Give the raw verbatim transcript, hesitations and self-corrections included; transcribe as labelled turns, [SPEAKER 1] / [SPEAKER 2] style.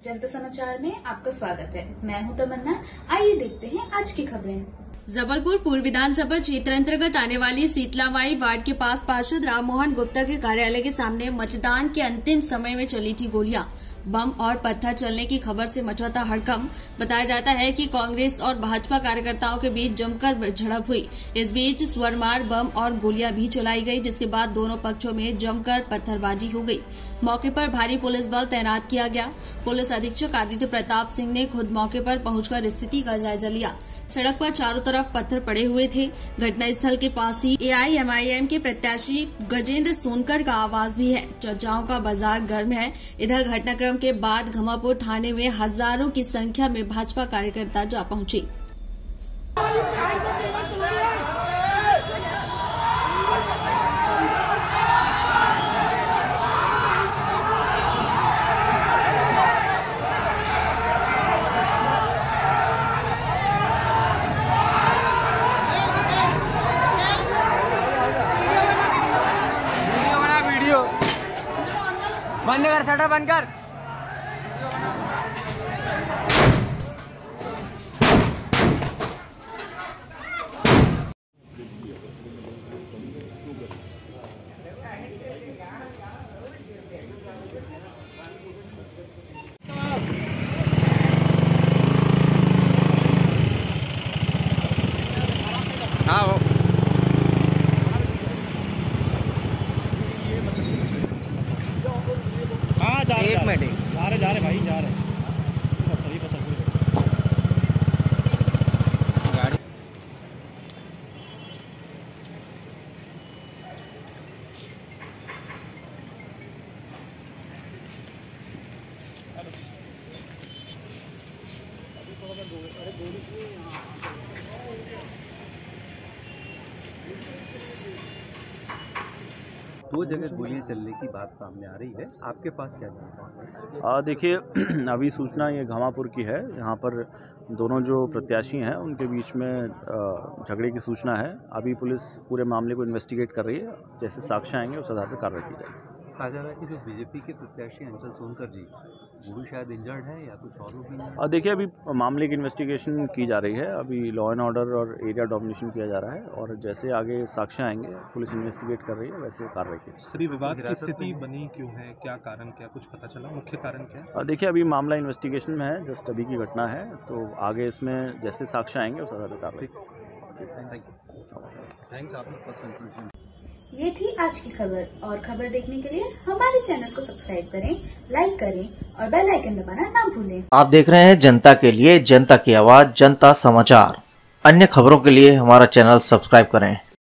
[SPEAKER 1] जनता समाचार में आपका स्वागत है। मैं हूं तमन्ना। आइए देखते हैं आज की खबरें।
[SPEAKER 2] जबलपुर पूर्व विधानसभा क्षेत्र अंतर्गत आने वाली शीतलामाई वार्ड के पास पार्षद राममोहन गुप्ता के कार्यालय के सामने मतदान के अंतिम समय में चली थी गोलियां। बम और पत्थर चलने की खबर से मचा था हड़कंप। बताया जाता है कि कांग्रेस और भाजपा कार्यकर्ताओं के बीच जमकर झड़प हुई। इस बीच स्वरमार बम और गोलियां भी चलाई गई, जिसके बाद दोनों पक्षों में जमकर पत्थरबाजी हो गई। मौके पर भारी पुलिस बल तैनात किया गया। पुलिस अधीक्षक आदित्य प्रताप सिंह ने खुद मौके पर पहुंचकर स्थिति का जायजा लिया। सड़क पर चारों तरफ पत्थर पड़े हुए थे। घटनास्थल के पास ही एआईएमआईएम के प्रत्याशी गजेंद्र सोनकर का आवास भी है। चर्चाओं का बाजार गर्म है। इधर घटनाक्रम के बाद घमापुर थाने में हजारों की संख्या में भाजपा कार्यकर्ता जा पहुंचे।
[SPEAKER 3] बंद कर, शटर बंद कर। हाँ वो एक मिनट
[SPEAKER 4] जा रहे जा रहे भाई जा रहे
[SPEAKER 3] गाड़ी
[SPEAKER 5] दो जगह गोलियां चलने की बात सामने आ रही है, आपके पास क्या जानकारी है?
[SPEAKER 6] देखिए, अभी सूचना ये घमापुर की है। यहाँ पर दोनों जो प्रत्याशी हैं उनके बीच में झगड़े की सूचना है। अभी पुलिस पूरे मामले को इन्वेस्टिगेट कर रही है। जैसे साक्ष्य आएंगे उस आधार पर कार्रवाई की जाएगी।
[SPEAKER 5] कहा जा रहा है कि जो बीजेपी के प्रत्याशी अंचल सोनकर जी, वो भी शायद इंजर्ड है या कुछ और भी है?
[SPEAKER 6] देखिए, अभी मामले की इन्वेस्टिगेशन की जा रही है। अभी लॉ एंड ऑर्डर और एरिया डोमिनेशन किया जा रहा है और जैसे आगे साक्ष्य आएंगे पुलिस इन्वेस्टिगेट कर रही है, वैसे कार्रवाई की।
[SPEAKER 4] सभी विवाद की स्थिति बनी क्यों है, क्या कारण, क्या कुछ पता चला? मुख्य कारण क्या है?
[SPEAKER 6] देखिए, अभी मामला इन्वेस्टिगेशन में है, जस्ट अभी की घटना है, तो आगे इसमें जैसे साक्ष्य आएंगे उस आधार पर कार्रवाई।
[SPEAKER 5] थैंक्स आपको।
[SPEAKER 1] ये थी आज की खबर। और खबर देखने के लिए हमारे चैनल को सब्सक्राइब करें, लाइक करें और बेल आइकन दबाना ना भूलें।
[SPEAKER 7] आप देख रहे हैं जनता के लिए जनता की आवाज जनता समाचार। अन्य खबरों के लिए हमारा चैनल सब्सक्राइब करें।